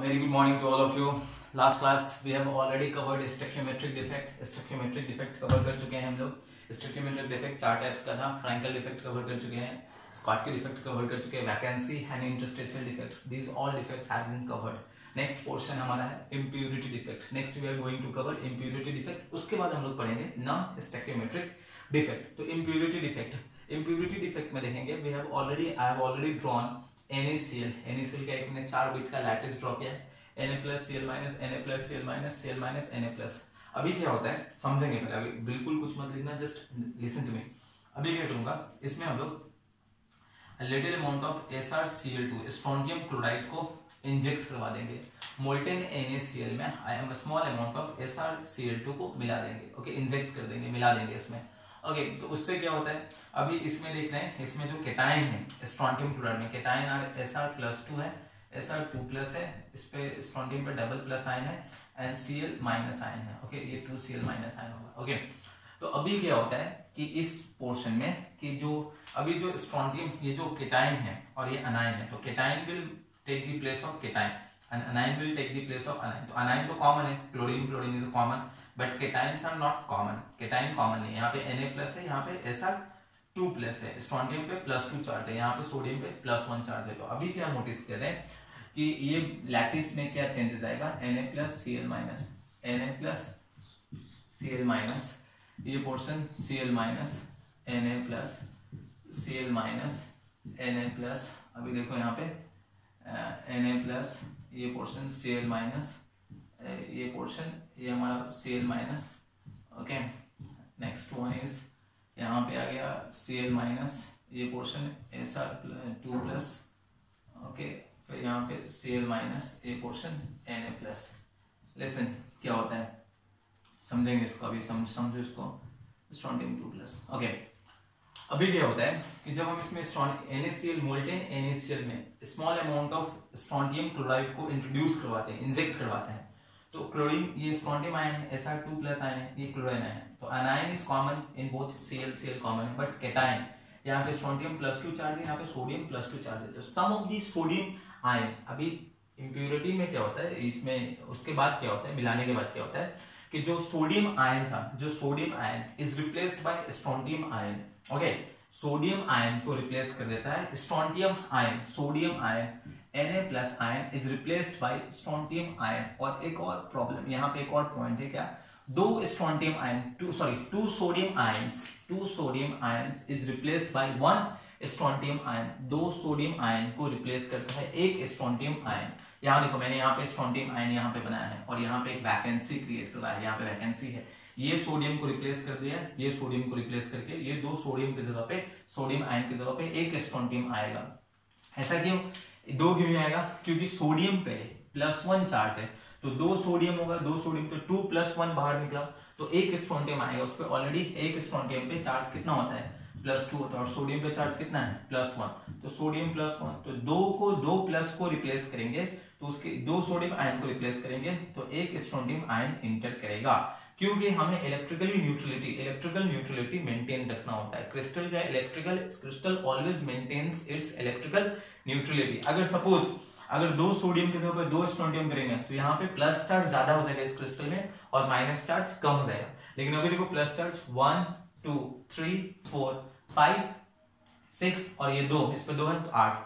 Very good morning to all of you. Last class we have already covered stoichiometric defect. Stoichiometric defect cover कर चुके हैं हम लोग. Stoichiometric defect चार types का था. Frankel defect कवर कर चुके हैं. Schottky defect कवर कर चुके हैं. Vacancy and interstitial defects. These all defects have been covered. Next portion हमारा है impurity defect. Next we are going to cover impurity defect. उसके बाद हम लोग पढ़ेंगे non-stoichiometric defect. तो impurity defect में देखेंगे I have already drawn NaCl का एक ने 4 बिट का लैटिस ड्रॉ किया है Na+Cl- Na+Cl- Na+. अभी क्या होता है समझेंगे पहले, अभी बिल्कुल कुछ मत लिखना, जस्ट लिसन टू मी. अभी क्या करूंगा, इसमें हम लोग little amount of SrCl2 strontium chloride को इंजेक्ट करवा देंगे. मोल्टेन NaCl में स्मॉल अमाउंट ऑफ SrCl2 को मिला देंगे. ओके, इंजेक्ट कर देंगे, मिला देंगे इसमें. ओके, तो उससे क्या होता है, अभी इसमें देख रहे हैं, इसमें जो केटाइन है स्ट्रोंटियम क्लोराइड में, केटाइन Sr+2 है, Sr2+ है, इस पे स्ट्रोंटियम पे डबल प्लस आयन है एंड Cl- आयन है. ओके, ये 2Cl- आयन होगा. ओके, तो अभी क्या होता है कि इस पोर्शन में कि जो अभी जो स्ट्रोंटियम, ये जो केटाइन है और ये अनायन है, तो cation will take the place of cation and anion will take the place of anion. तो अनायन तो कॉमन है, chlorine is common, but cations are not common. Cation common नहीं है. यहाँ पे Na+ है, यहाँ पे Sr2+ है, स्ट्रोंटियम पे +2 चार्ज है, यहाँ पे सोडियम पे +1 चार्ज है. तो अभी क्या नोटिस कर रहे हैं कि ये लैटिस में क्या चेंजेस आएगा, Na+Cl-, ये पोर्शन Cl-, Na+, अभी देखो यहाँ पे Na+, ये पोर्शन Cl-, ये पोर्शन ये हमारा Cl-. Okay, next one is यहाँ पे आ गया Cl-, ये पोर्शन Sr2+. ओके, फिर यहाँ पे Cl-, ये पोर्शन Na+. लिसन, क्या होता है समझेंगे इसको, अभी समझो इसको. स्ट्रोंटियम 2+. ओके, अभी क्या होता है कि जब हम इसमें NaCl, मोल्टेन NaCl में small amount of strontium chloride को इंट्रोड्यूस करवाते हैं, इंजेक्ट करवाते हैं, तो क्लोरीन, ये स्ट्रोंटियम आयन है, Sr2+ आयन है, ये क्लोरीन है. तो anion is common in both, Cl common है, बट केटाइन यहाँ पे स्ट्रोंटियम +2 चार्ज है, यहाँ पे सोडियम +2 चार्ज है. तो some of the sodium ion, अभी इंप्योरिटी में क्या होता है इसमें, उसके बाद क्या होता है, मिलाने के बाद क्या होता है कि जो सोडियम आयन था, जो sodium ion is replaced by strontium ion. Okay, sodium ion को रिप्लेस कर देता है strontium ion. Sodium ion Na+ ion is replaced by strontium ion. और एक और प्रॉब्लम यहाँ पे, एक और पॉइंट है क्या, दो strontium ion, two sodium ions is replaced by 1 strontium ion. 2 sodium ion को रिप्लेस करता है एक स्ट्रोंटियम आयन. यहाँ देखो, मैंने यहाँ पे स्ट्रोंटियम आयन यहाँ पे बनाया है और यहाँ पे एक वैकेंसी क्रिएट करा है, यहाँ पे वैकेंसी है. ये सोडियम को रिप्लेस कर दिया, ये सोडियम को रिप्लेस करके ये 2 सोडियम की जगह पे, सोडियम आयन की जगह पे एक स्ट्रोंटियम आएगा. ऐसा क्यों, 2 क्यों आएगा, क्योंकि सोडियम पे +1 चार्ज है, तो 2 सोडियम होगा, 2 सोडियम तो 2 + 1 बाहर निकला, तो एक स्ट्रोंटियम आएगा. उस पर ऑलरेडी एक स्ट्रोंटियम पे चार्ज कितना होता है, +2 होता है, और सोडियम पे चार्ज कितना है, +1. तो सोडियम +1, तो 2 को रिप्लेस करेंगे, तो उसके 2 सोडियम आयन को रिप्लेस करेंगे तो एक स्ट्रोंटियम आयन इंटर करेगा. क्योंकि हमें इलेक्ट्रिकल न्यूट्रलिटी मेंटेन रखना होता है. Crystal always maintains its electrical neutrality. अगर सपोज अगर 2 सोडियम के जगह पर 2 स्ट्रोंटियम करेंगे तो यहाँ पे प्लस चार्ज ज्यादा हो जाएगा इस क्रिस्टल में और माइनस चार्ज कम हो जाएगा. लेकिन अभी देखो, प्लस चार्ज 1 2 3 4 5 6 और ये 2, इस पे 2 है तो 8,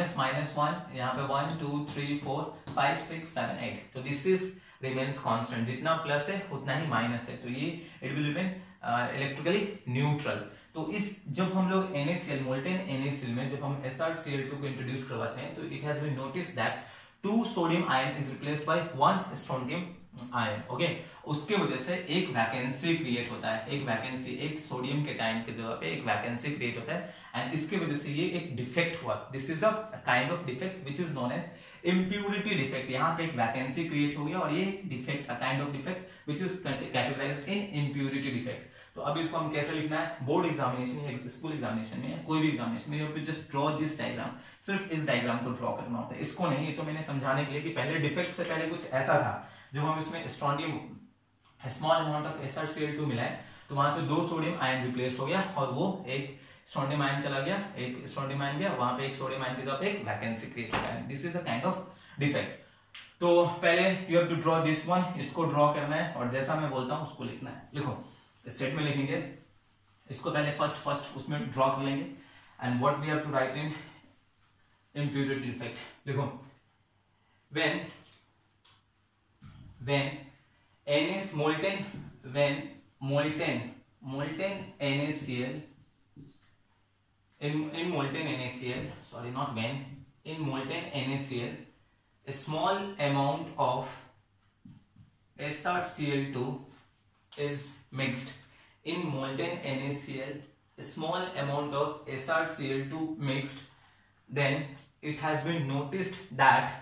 -1, यहाँ पे 1 2 3 4 5 6 7 8. तो दिस इज रिमेन्स कांस्टेंट, जितना प्लस है उतना ही माइनस है, तो ये it will remain electrically neutral. तो इस जब हम लोग NaCl, मोल्टेन NaCl में जब हम SrCl2 को इंट्रोड्यूस करवाते हैं, तो it has been noticed that 2 sodium ion is replaced by 1 strontium ion. Okay, उसके वजह से एक वैकेंसी क्रिएट होता है, एक वैकेंसी, एक सोडियम केटाइन की जगह पे एक वैकेंसी क्रिएट होता है, एंड इसके वजह से ये एक डिफेक्ट हुआ. This is a kind of defect which is known as impurity defect. यहाँ पे एक वैकेंसी क्रिएट हो गया और ये defect, a kind of defect which is categorized in impurity defect. तो अब इसको हम कैसे लिखना है, बोर्ड एग्जामिनेशन या स्कूल एग्जामिनेशन में, कोई भी एग्जामिनेशन में, you have to just draw this diagram. सिर्फ इस डायग्राम को ड्रॉ करना होता है, इसको नहीं. ये तो मैंने समझाने के लिए कि पहले डिफेक्ट से पहले कुछ ऐसा था, जब हम इसमें strontium small amount of SrCl2 मिलाए तो वहां से 2 सोडियम आयन रिप्लेस हो गया और वो एक स्ट्रोंटियम आयन चला गया, एक स्ट्रोंटियम आयन गया, वहां पे एक सोडियम आयन की जगह पे एक वैकेंसी क्रिएट हो गया. This is a kind of defect. तो पहले you have to draw this one, इसको ड्रॉ करना है और जैसा मैं बोलता हूं उसको लिखना है। लिखो, स्टेटमेंट लिखेंगे, इसको पहले फर्स्ट उसमें ड्रॉ कर लेंगे and what we have to write in impurity defect. लिखो, when n is molten, when molten NaCl in molten NaCl, sorry not when, in molten NaCl a small amount of SrCl2 is mixed. In molten NaCl a small amount of SrCl2 mixed, then it has been noticed that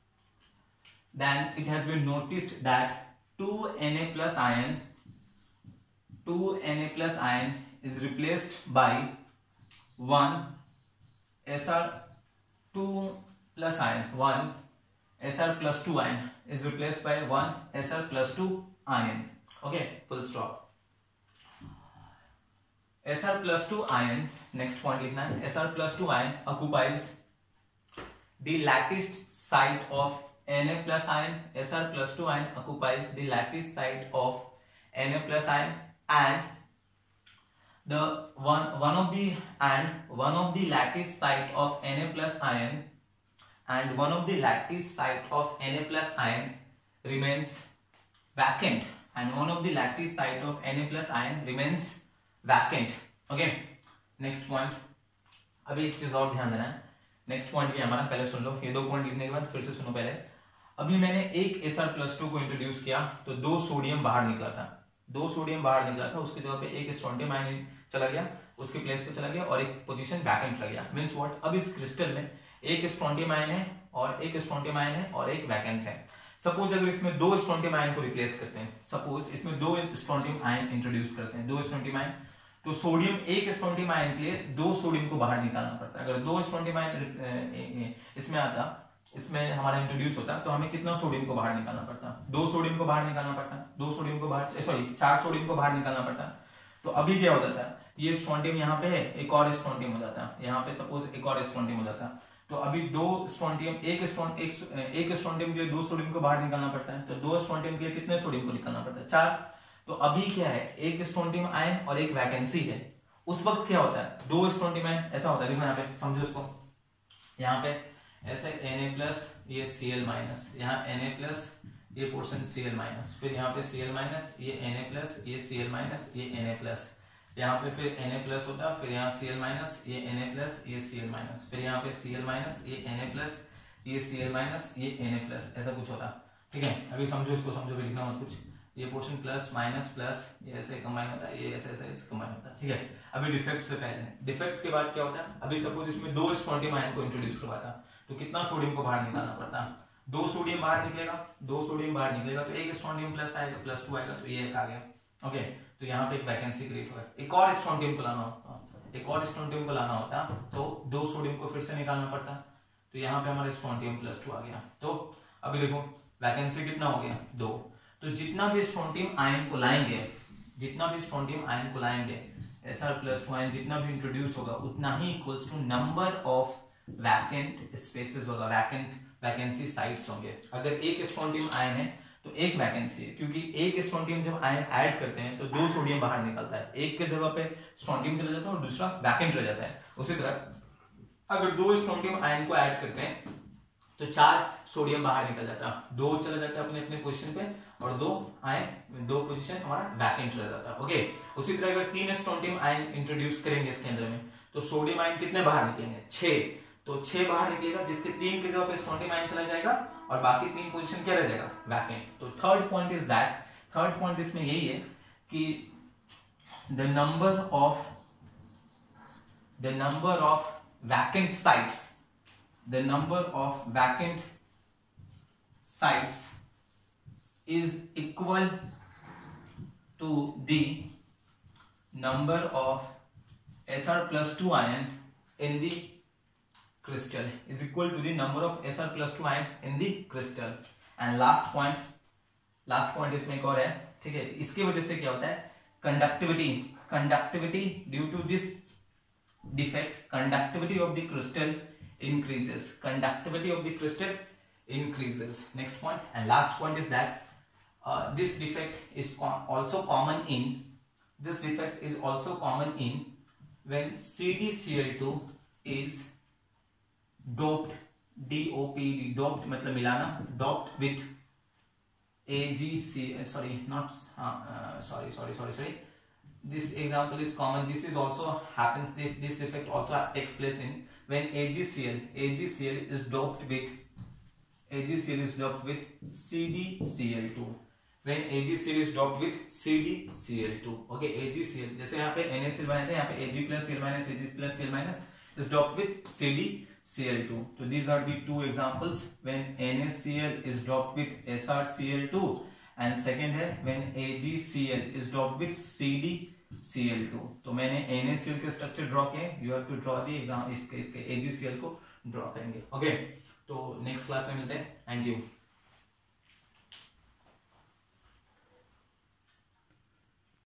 2 Na plus ion is replaced by 1 Sr2 plus ion, 1 Sr plus 2 ion is replaced by 1 Sr plus 2 ion. Okay, full stop. Sr plus 2 ion, next point लिखना है, Sr plus 2 ion occupies the lattice site of Na plus ion. Sr plus 2 ion occupies the lattice site of Na plus ion, and one of the lattice site of Na plus ion and one of the lattice site of Na plus ion remains vacant, and one of the lattice site of Na plus ion remains vacant. Okay, next point. अभी एक चीज और ध्यान देना है, next point भी हमारा, पहले सुन लो, ये दो पॉइंट लिखने के बाद फिर से सुनो पहले। अभी मैंने एक Sr+2 को इंट्रोड्यूस किया तो 2 सोडियम बाहर निकला था, उसके जगह पे एक स्ट्रोंटियम आयन चला गया, उसके प्लेस पे चला गया और एक पोजीशन वैकेंट लग गया। मींस व्हाट, अब इस क्रिस्टल में एक स्ट्रोंटियम आयन है और एक स्ट्रोंटियम आयन है और एक वैकेंट है। सपोज अगर इसमें 2 स्ट्रोंटियम आयन को रिप्लेस करते हैं, सपोज इसमें 2 स्ट्रोंटियम आयन इंट्रोड्यूस करते हैं, 2 स्ट्रोंटियम आयन, तो सोडियम, एक स्ट्रोंटियम आयन के लिए 2 सोडियम को बाहर निकालना पड़ता है। अगर 2 स्ट्रोंटियम आयन इसमें आता, इसमें हमारा इंट्रोड्यूस होता, तो हमें कितना सोडियम को बाहर निकालना पड़ता? 2 सोडियम को बाहर निकालना पड़ता, 4 सोडियम को बाहर निकालना पड़ता। तो अभी क्या होता था, ये स्ट्रोंटियम यहाँ पे है, एक और स्ट्रोंटियम हो जाता, यहाँ पे सपोज एक और स्ट्रोंटियम हो जाता, तो अभी 2 स्ट्रोंटियम, एक स्ट्रोंटियम के लिए 2 सोडियम को बाहर निकालना पड़ता है, तो 2 स्ट्रोंटियम के लिए कितने सोडियम को निकालना पड़ता है? 4। तो अभी क्या है, एक स्ट्रोंटियम आयन और एक वैकेंसी है। उस वक्त क्या होता है, 2 स्ट्रोंटियम आयन ऐसा होता है, देखो यहाँ पे समझो इसको, यहाँ पे ऐसे Na प्लस ये Cl माइनस, यहाँ Na प्लस ये पोर्शन Cl माइनस, फिर यहाँ पे Cl माइनस, ये Na प्लस, ये Cl माइनस, ये Na प्लस, यहाँ पे फिर Na प्लस होता, फिर यहाँ Cl माइनस, ये Na प्लस, ये Cl माइनस, फिर यहाँ पे Cl माइनस, ये Na प्लस, ये Cl माइनस, ये Na प्लस, ऐसा कुछ होता। ठीक है, अभी समझो इसको, समझो, लिखना मत कुछ, ये पोर्शन प्लस माइनस प्लस, ये ऐसे कंबाइन होता है, ये ऐसे ऐसे कंबाइन होता है। ठीक है, अभी डिफेक्ट से पहले, डिफेक्ट के बाद क्या होता है, अभी सपोज इसमें 2 स्ट्रोंटियम आयन को इंट्रोड्यूस करवाता, तो कितना सोडियम को बाहर निकालना पड़ता? 2 सोडियम बाहर निकलेगा, 2 सोडियम बाहर निकलेगा, तो एक स्ट्रोंटियम प्लस आएगा, +2 आएगा, तो ये एक आ गया। ओके, तो यहाँ पे एक वैकेंसी क्रिएट होगा, एक और स्ट्रोंटियम को लाना होता, तो 2 सोडियम को फिर से निकालना पड़ता, तो यहाँ पे हमारा स्ट्रोंटियम +2 आ गया। तो अभी देखो वैकेंसी कितना हो गया? 2। तो जितना भी स्ट्रोंटियम आयन को लाएंगे, Sr+2 आयन जितना भी इंट्रोड्यूस होगा, उतना ही equals to number of vacant spaces होगा, वैकेंसी साइट्स होंगे। अगर एक स्ट्रोंटियम आयन है तो एक वैकेंसी है, क्योंकि एक स्ट्रोंटियम जब आयन ऐड करते हैं तो 2 सोडियम बाहर निकलता है, एक के जगह पे स्ट्रोंटियम चला जाता है और दूसरा वैकेंट रह जाता है। उसी तरह अगर 2 स्ट्रोंटियम आयन को ऐड करते हैं तो 4 सोडियम बाहर निकल जाता, 2 चला जाता है अपने अपने पोजीशन पे और 2 पोजीशन हमारा वैकेंट रह जाता। ओके, उसी तरह अगर 3 स्ट्रोंटियम आयन इंट्रोड्यूस करेंगे इसके अंदर में, तो सोडियम आयन कितने बाहर निकलेंगे? 6। तो 6 बाहर निकलेगा, जिसके 3 की जगह पे स्ट्रोंटियम आयन चला जाएगा और बाकी 3 पोजीशन क्या रह जाएगा? वैकेंट। तो थर्ड पॉइंट इसमें यही है कि the number of vacant sites is equal to the number of Sr+2 ion in the crystal, is equal to the number of Sr+2 ion in the crystal. And last point इसमें एक और है, ठीक है, इसकी वजह से क्या होता है, conductivity due to this defect, conductivity of the crystal increases, conductivity of the crystal increases. Next point and last point is that this defect is also common in when CdCl2 is doped, DOPD, doped मतलब मिलाना, doped with AgCl, sorry. This example is common. This is also happens. This defect also takes place in when AgCl is doped with CdCl2. When AgCl is doped with CdCl2. Okay, AgCl जैसे यहाँ पे NaCl बनाए थे, यहाँ पे Ag plus Cl minus Ag plus Cl minus is doped with CdCl2. So these are the two examples when NaCl is doped with SrCl2 and second है when AgCl is doped with CdCl2. तो मैंने NaCl के structure draw किए, you have to draw the exam इसके AgCl को draw करेंगे. Okay, तो next class में मिलते हैं. Thank you.